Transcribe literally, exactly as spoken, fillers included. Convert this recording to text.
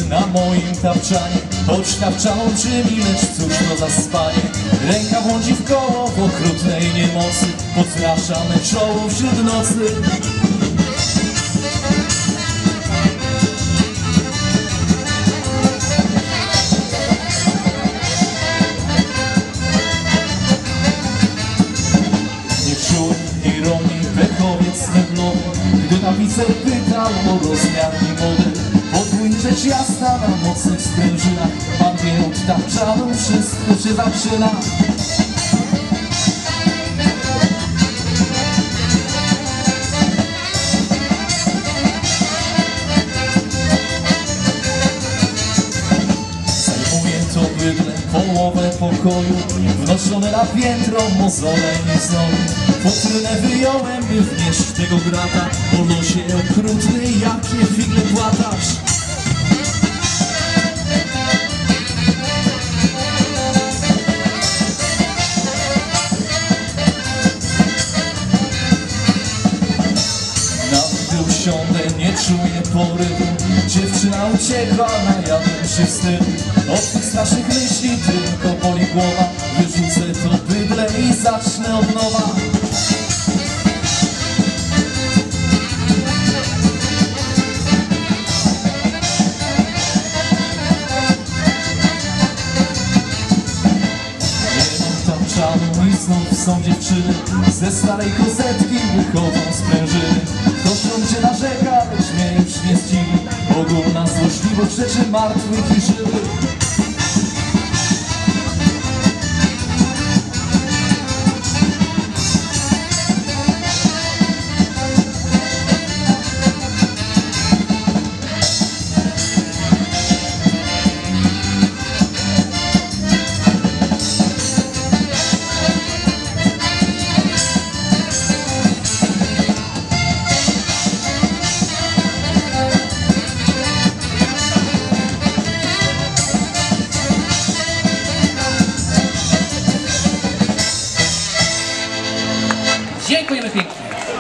na moim tapczanie. Choć tapczaną czyni, lecz cóż to za spanie. Ręka błądzi w koło w okrutnej niemocy. Podraszamy czoło wśród nocy. Ironii pechowiec meblowy, gdy tapicer pytał o rozmiar i model. Podwójny rzecz jasna na mocnych sprężynach. Pan wie, od tapczaną wszystko się zaczyna. Zajmuje to bydle połowę pokoju, wnoszone na piętro mozole nie znowu. Futrynę wyjąłem, by wnieść tego grata. O losie okrutny, jakie figle płatasz. Na tył siądę, nie czuję porywu. Dziewczyna uciekła na jadłem się wstydu. Od tych strasznych myśli tylko boli głowa. Wyrzucę to bydle i zacznę od nowa. I znów są dziewczyny ze starej kozetki wychodzą sprężyny. Ktoś cię narzeka, lecz mnie już nie zdziwi. Ogólna złośliwość rzeczy martwych i żywych.